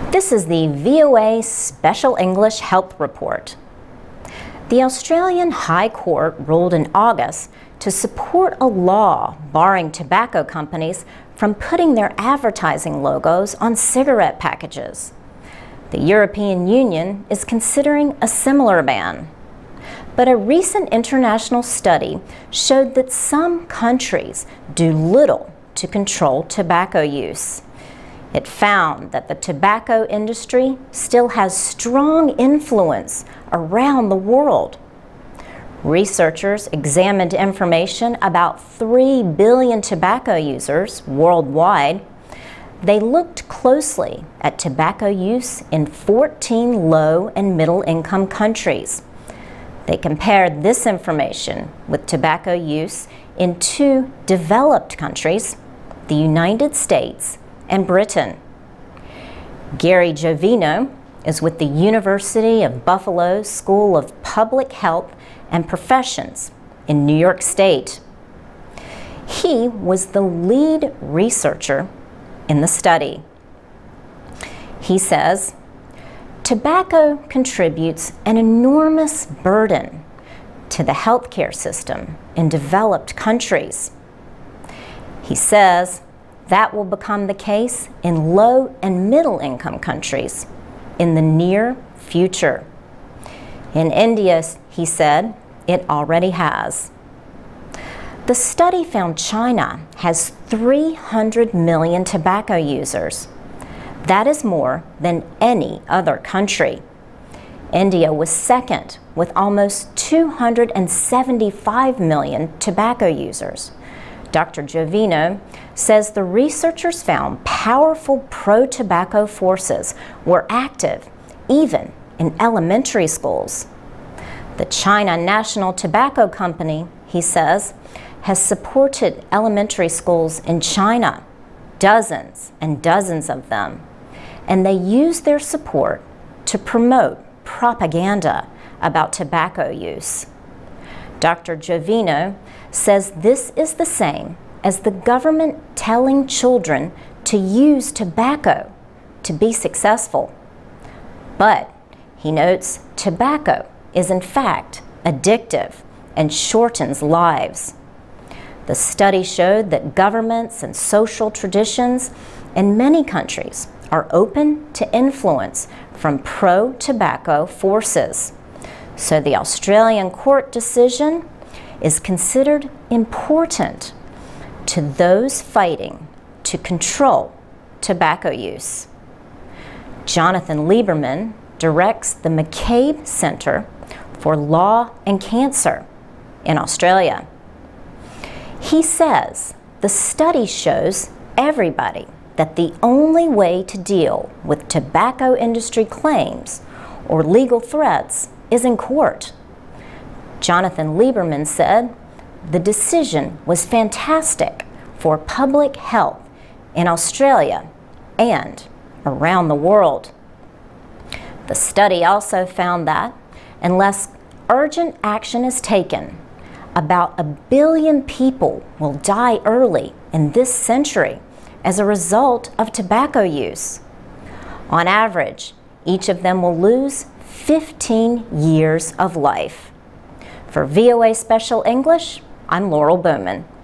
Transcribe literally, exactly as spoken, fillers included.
This is the V O A Special English Health Report. The Australian High Court ruled in August to support a law barring tobacco companies from putting their advertising logos on cigarette packages. The European Union is considering a similar ban. But a recent international study showed that some countries do little to control tobacco use. It found that the tobacco industry still has strong influence around the world. Researchers examined information about three billion tobacco users worldwide. They looked closely at tobacco use in fourteen low and middle income countries. They compared this information with tobacco use in two developed countries, the United States and Britain. Gary Giovino is with the University of Buffalo School of Public Health and Professions in New York State. He was the lead researcher in the study. He says, tobacco contributes an enormous burden to the healthcare system in developed countries. He says that will become the case in low and middle income countries in the near future. In India, he said, it already has. The study found China has three hundred million tobacco users. That is more than any other country. India was second with almost two hundred seventy-five million tobacco users. Doctor Giovino says the researchers found powerful pro-tobacco forces were active even in elementary schools. The China National Tobacco Company, he says, has supported elementary schools in China, dozens and dozens of them, and they use their support to promote propaganda about tobacco use. Doctor Giovino says this is the same as the government telling children to use tobacco to be successful. But he notes tobacco is in fact addictive and shortens lives. The study showed that governments and social traditions in many countries are open to influence from pro-tobacco forces. So the Australian court decision is considered important to those fighting to control tobacco use. Jonathan Lieberman directs the McCabe Centre for Law and Cancer in Australia. He says the study shows everybody that the only way to deal with tobacco industry claims or legal threats is in court. Jonathan Lieberman said the decision was fantastic for public health in Australia and around the world. The study also found that unless urgent action is taken, about a billion people will die early in this century as a result of tobacco use. On average, each of them will lose fifteen years of life. For V O A Special English, I'm Laurel Bowman.